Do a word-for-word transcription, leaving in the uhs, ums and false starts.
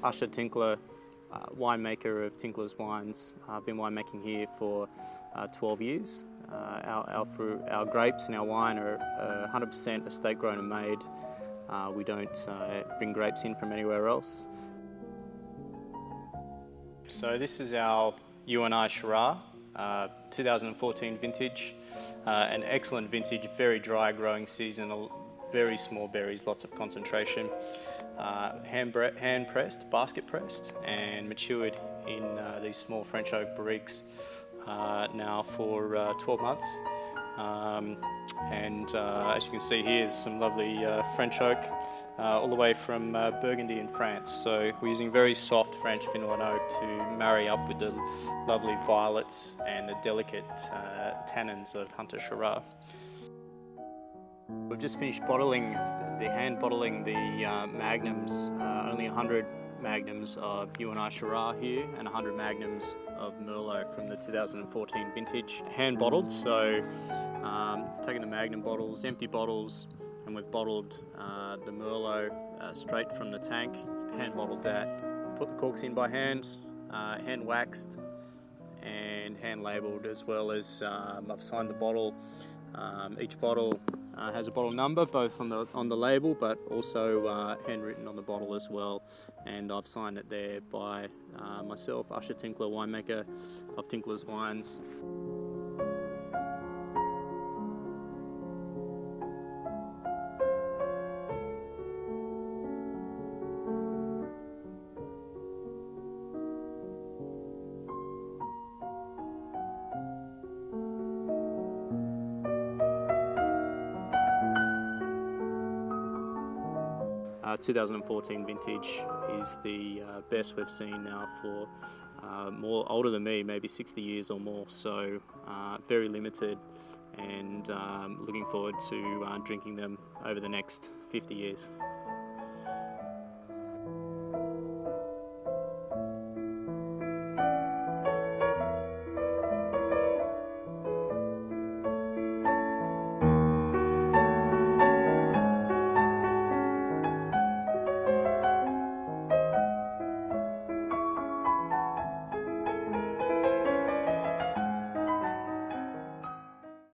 Usher Tinkler, uh, winemaker of Tinkler's Wines. I've been winemaking here for uh, twelve years. Uh, our, our, fruit, our grapes and our wine are uh, one hundred percent estate grown and made. Uh, we don't uh, bring grapes in from anywhere else. So this is our U and I Shiraz, uh, two thousand fourteen vintage, uh, an excellent vintage, very dry growing season, very small berries, lots of concentration, uh, hand, hand pressed, basket pressed, and matured in uh, these small French oak barriques uh, now for uh, twelve months. Um, and uh, as you can see here, there's some lovely uh, French oak uh, all the way from uh, Burgundy in France. So we're using very soft French vanilla oak to marry up with the lovely violets and the delicate uh, tannins of Hunter Shiraz. We've just finished bottling, the hand bottling the uh, magnums, uh, only one hundred magnums of U and I Shiraz here and one hundred magnums of Merlot from the two thousand fourteen vintage. Hand bottled, so um, taken the magnum bottles, empty bottles, and we've bottled uh, the Merlot uh, straight from the tank. Hand bottled that, put the corks in by hand, uh, hand waxed and hand labelled, as well as um, I've signed the bottle. Um, each bottle uh, has a bottle number, both on the on the label, but also uh, handwritten on the bottle as well. And I've signed it there by uh, myself, Usher Tinkler, winemaker of Tinkler's Wines. Uh, two thousand fourteen vintage is the uh, best we've seen now for uh, more older than me, maybe sixty years or more, so uh, very limited, and um, looking forward to uh, drinking them over the next fifty years.